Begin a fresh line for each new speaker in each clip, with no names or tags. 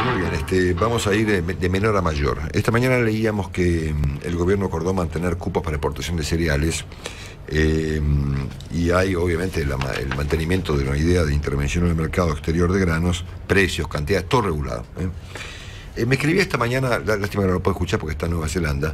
muy bien. Vamos a ir de menor a mayor. Esta mañana leíamos que el gobierno acordó mantener cupos para exportación de cereales y hay obviamente el mantenimiento de una idea de intervención en el mercado exterior de granos, precios, cantidades, todo regulado. Me escribía esta mañana, lástima que no lo puedo escuchar porque está en Nueva Zelanda,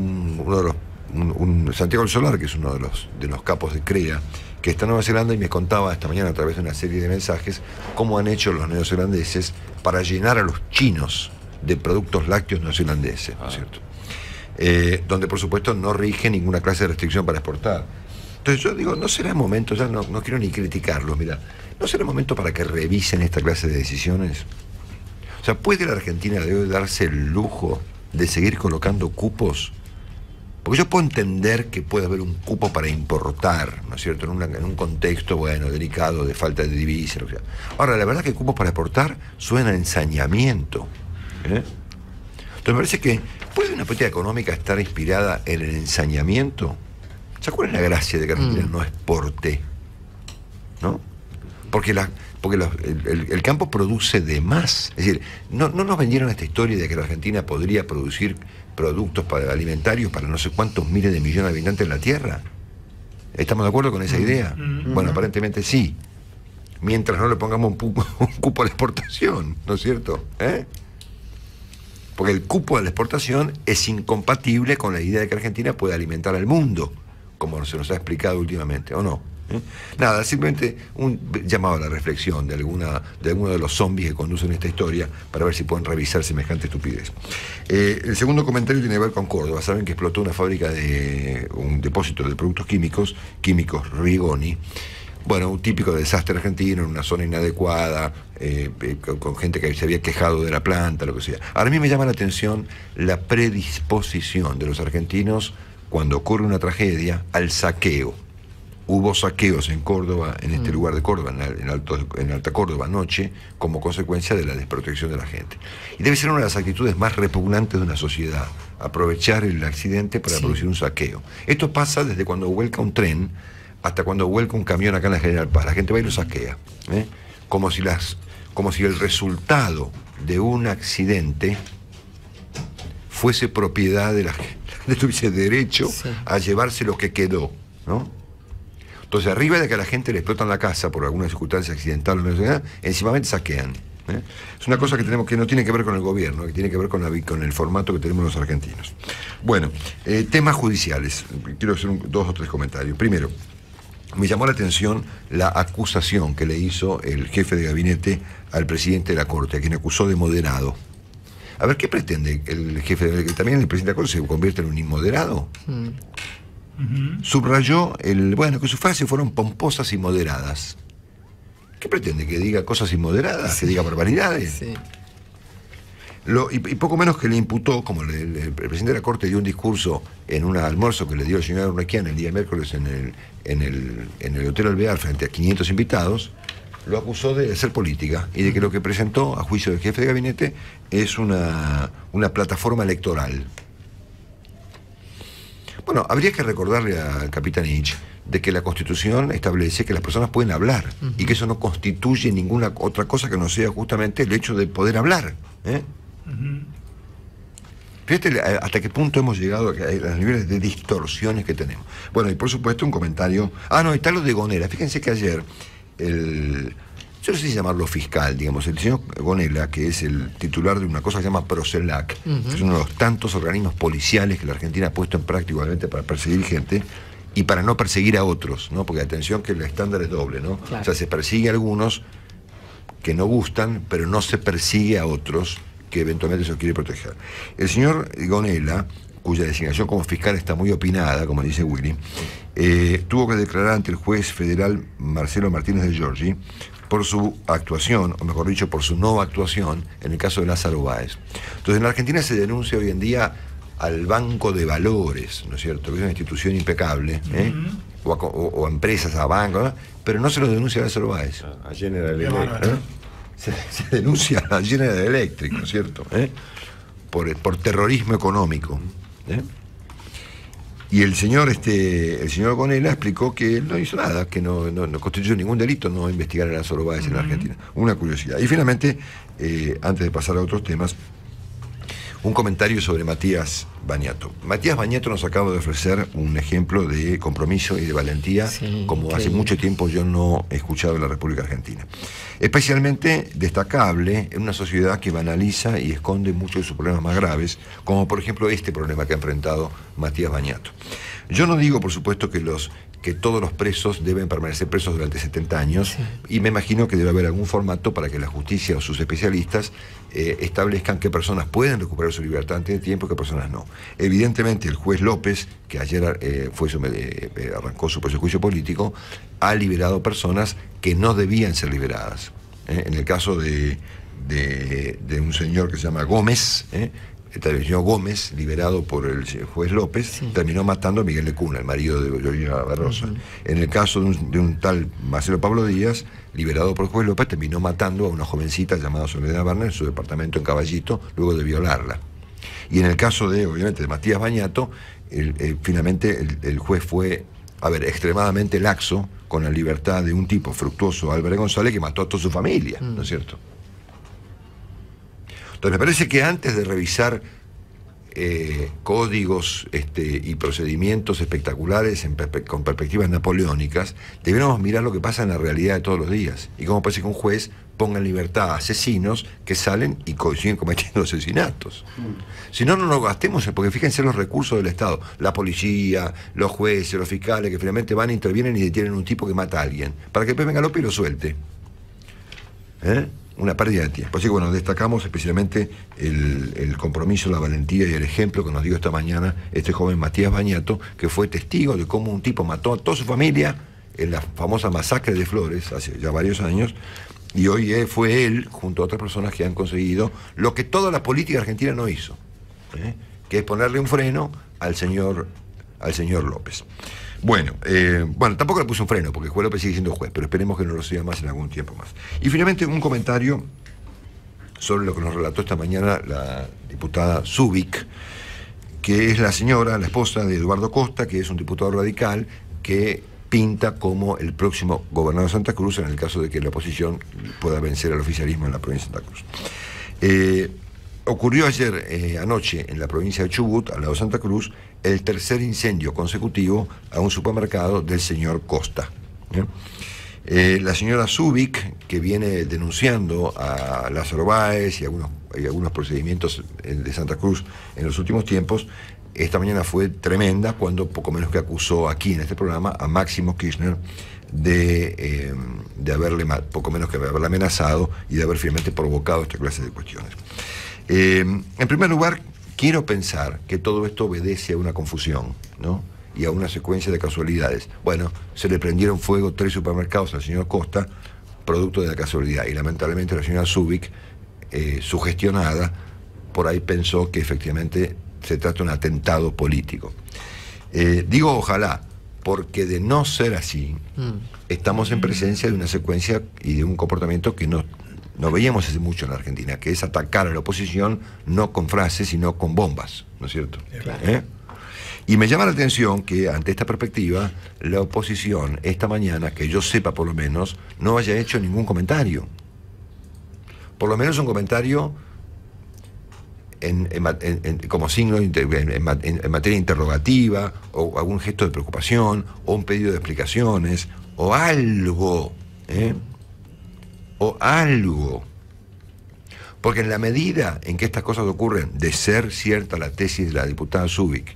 Santiago del Solar, que es uno de los capos de CREA, que está en Nueva Zelanda, y me contaba esta mañana a través de una serie de mensajes cómo han hecho los neozelandeses para llenar a los chinos de productos lácteos neozelandeses, ¿no es cierto? Donde por supuesto no rige ninguna clase de restricción para exportar. Entonces yo digo, no será el momento, ya no quiero ni criticarlos, mira, no será el momento para que revisen esta clase de decisiones. O sea, ¿puede la Argentina debe darse el lujo de seguir colocando cupos? Porque yo puedo entender que puede haber un cupo para importar, ¿no es cierto? En un contexto, bueno, delicado, de falta de divisa, lo que sea. Ahora, la verdad que cupos para exportar suena a ensañamiento. Entonces me parece que ¿puede una política económica estar inspirada en el ensañamiento? ¿Se cuál es la gracia de que Argentina no exporte? ¿No? Porque el campo produce de más. Es decir, no nos vendieron esta historia de que la Argentina podría producir productos alimentarios para no sé cuántos miles de millones de habitantes en la Tierra. ¿Estamos de acuerdo con esa idea? Bueno, aparentemente sí. Mientras no le pongamos un cupo a la exportación, ¿no es cierto? Porque el cupo a la exportación es incompatible con la idea de que Argentina puede alimentar al mundo, como se nos ha explicado últimamente, ¿o no? Nada, simplemente un llamado a la reflexión de alguno de los zombies que conducen esta historia para ver si pueden revisar semejante estupidez. El segundo comentario tiene que ver con Córdoba. Saben que explotó una fábrica un depósito de productos químicos Rigoni. Bueno, un típico desastre argentino en una zona inadecuada, con gente que se había quejado de la planta, lo que sea. Ahora a mí me llama la atención la predisposición de los argentinos cuando ocurre una tragedia al saqueo. Hubo saqueos en Córdoba, en este lugar de Córdoba, en Alta Córdoba anoche, como consecuencia de la desprotección de la gente. Y debe ser una de las actitudes más repugnantes de una sociedad, aprovechar el accidente para producir un saqueo. Esto pasa desde cuando vuelca un tren hasta cuando vuelca un camión acá en la General Paz. La gente va y lo saquea. Como si el resultado de un accidente fuese propiedad de la gente. Tuviese derecho a llevarse lo que quedó, ¿no? Entonces, arriba de que a la gente le explotan la casa por alguna circunstancia accidental o no, encimamente saquean. Es una cosa que no tiene que ver con el gobierno, que tiene que ver con el formato que tenemos los argentinos. Bueno, temas judiciales. Quiero hacer 2 o 3 comentarios. Primero, me llamó la atención la acusación que le hizo el jefe de gabinete al presidente de la Corte, a quien acusó de moderado. A ver, ¿qué pretende el jefe de gabinete? ¿También el presidente de la Corte se convierte en un inmoderado? Subrayó que sus frases fueron pomposas y moderadas. ¿Qué pretende? ¿Que diga cosas inmoderadas? ¿Que diga barbaridades? Sí. Y poco menos que le imputó, como el presidente de la Corte dio un discurso en un almuerzo que le dio el señor Urnequian el día miércoles en el Hotel Alvear frente a 500 invitados, lo acusó de hacer política y de que lo que presentó a juicio del jefe de gabinete es una plataforma electoral. Bueno, habría que recordarle al Capitanich de que la Constitución establece que las personas pueden hablar y que eso no constituye ninguna otra cosa que no sea justamente el hecho de poder hablar. Fíjate hasta qué punto hemos llegado a los niveles de distorsiones que tenemos. Bueno, y por supuesto un comentario... no, está lo de Gonela. Fíjense que ayer yo no sé si llamarlo fiscal, digamos, el señor Gonela, que es el titular de una cosa que se llama Procelac, que es uno de los tantos organismos policiales que la Argentina ha puesto en práctica igualmente para perseguir gente y para no perseguir a otros, ¿no? Porque atención que el estándar es doble, ¿no? Claro. O sea, se persigue a algunos que no gustan, pero no se persigue a otros que eventualmente se quiere proteger. El señor Gonela, cuya designación como fiscal está muy opinada, como dice Willy, tuvo que declarar ante el juez federal Marcelo Martínez de Giorgi por su actuación, o mejor dicho, por su no actuación en el caso de Lázaro Báez. Entonces, en la Argentina se denuncia hoy en día al Banco de Valores, ¿no es cierto?, que es una institución impecable, o a empresas, a bancos, ¿no? Pero no se lo denuncia a Lázaro Báez.
A General Electric.
Se denuncia a General Electric, ¿no es cierto?, por terrorismo económico. Y el señor Gonella explicó que él no hizo nada, que no constituyó ningún delito no investigar a Lázaro Báez en la Argentina. Una curiosidad. Y finalmente, antes de pasar a otros temas, un comentario sobre Matías Bañato. Matías Bañato nos acaba de ofrecer un ejemplo de compromiso y de valentía, como hace mucho tiempo yo no he escuchado en la República Argentina. Especialmente destacable en una sociedad que banaliza y esconde muchos de sus problemas más graves, como por ejemplo este problema que ha enfrentado Matías Bañato. Yo no digo, por supuesto, que todos los presos deben permanecer presos durante 70 años, y me imagino que debe haber algún formato para que la justicia o sus especialistas establezcan qué personas pueden recuperar su libertad antes de tiempo y qué personas no. Evidentemente el juez López, que ayer arrancó su juicio político, ha liberado personas que no debían ser liberadas. En el caso de un señor que se llama Gómez, el señor Gómez, liberado por el juez López, terminó matando a Miguel Lecuna, el marido de Georgina Barroso. En el caso de un tal Marcelo Pablo Díaz, liberado por el juez López, terminó matando a una jovencita llamada Soledad Berna en su departamento en Caballito, luego de violarla. Y en el caso obviamente, de Matías Bañato, finalmente el juez fue, extremadamente laxo con la libertad de un tipo fructuoso, Álvarez González, que mató a toda su familia, ¿no es cierto? Entonces me parece que antes de revisar códigos y procedimientos espectaculares con perspectivas napoleónicas, deberíamos mirar lo que pasa en la realidad de todos los días y cómo parece que un juez ponga en libertad a asesinos que salen y siguen cometiendo asesinatos. Si no, no nos gastemos, porque fíjense los recursos del Estado, la policía, los jueces, los fiscales, que finalmente van, intervienen y detienen a un tipo que mata a alguien, para que después venga López y lo suelte. Una pérdida de tiempo. Así que bueno, destacamos especialmente el compromiso, la valentía y el ejemplo que nos dio esta mañana este joven Matías Bañato, que fue testigo de cómo un tipo mató a toda su familia en la famosa masacre de Flores, hace ya varios años, y hoy fue él, junto a otras personas que han conseguido lo que toda la política argentina no hizo, que es ponerle un freno al señor López. Bueno, tampoco le puso un freno, porque el juez López sigue siendo juez, pero esperemos que no lo sea más en algún tiempo más. Y finalmente un comentario sobre lo que nos relató esta mañana la diputada Zubik, que es la esposa de Eduardo Costa, que es un diputado radical, que pinta como el próximo gobernador de Santa Cruz en el caso de que la oposición pueda vencer al oficialismo en la provincia de Santa Cruz. Ocurrió ayer, anoche, en la provincia de Chubut, al lado de Santa Cruz, el tercer incendio consecutivo a un supermercado del señor Costa. La señora Zubik, que viene denunciando a Lázaro Báez y algunos procedimientos de Santa Cruz en los últimos tiempos, esta mañana fue tremenda cuando poco menos que acusó aquí en este programa a Máximo Kirchner de haberle poco menos que haberle amenazado y de haber finalmente provocado esta clase de cuestiones. En primer lugar, quiero pensar que todo esto obedece a una confusión, ¿no? Y a una secuencia de casualidades. Bueno, se le prendieron fuego 3 supermercados al señor Costa, producto de la casualidad, y lamentablemente la señora Zubik, sugestionada, por ahí pensó que efectivamente se trata de un atentado político. Digo ojalá, porque de no ser así, estamos en presencia de una secuencia y de un comportamiento que no veíamos hace mucho en la Argentina, que es atacar a la oposición no con frases, sino con bombas, ¿no es cierto? Claro. Y me llama la atención que ante esta perspectiva, la oposición esta mañana, que yo sepa por lo menos, no haya hecho ningún comentario. Por lo menos un comentario como signo en materia interrogativa, o algún gesto de preocupación, o un pedido de explicaciones, o algo, o algo. Porque en la medida en que estas cosas ocurren, de ser cierta la tesis de la diputada Zubik,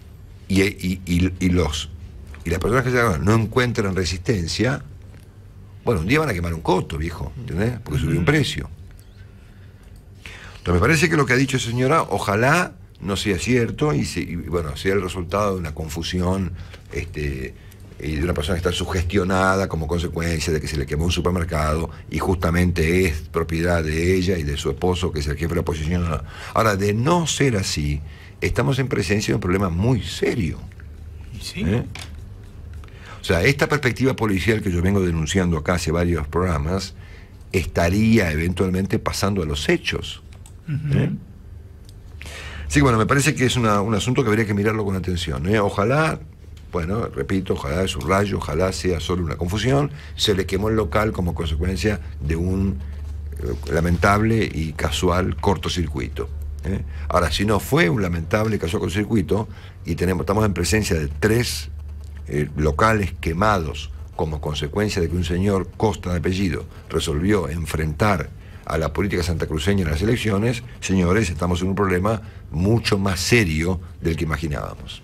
y las personas que se hagan no encuentran resistencia, bueno, un día van a quemar un costo, viejo, ¿entendés? Porque subió un precio. Entonces me parece que lo que ha dicho esa señora, ojalá no sea cierto y bueno, sea el resultado de una confusión y de una persona que está sugestionada como consecuencia de que se le quemó un supermercado y justamente es propiedad de ella y de su esposo, que es el jefe de la oposición. Ahora, de no ser así, estamos en presencia de un problema muy serio. ¿Sí? O sea, esta perspectiva policial que yo vengo denunciando acá hace varios programas estaría eventualmente pasando a los hechos. Sí, bueno, me parece que es un asunto que habría que mirarlo con atención, ¿eh? Ojalá, bueno, repito, ojalá subrayo, ojalá sea solo una confusión, se le quemó el local como consecuencia de un lamentable y casual cortocircuito. Ahora, si no fue un lamentable y casual cortocircuito, y estamos en presencia de 3 locales quemados como consecuencia de que un señor Costa de apellido resolvió enfrentar a la política santacruceña en las elecciones, señores, estamos en un problema mucho más serio del que imaginábamos.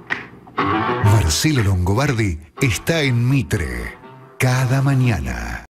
Marcelo Longobardi está en Mitre cada mañana.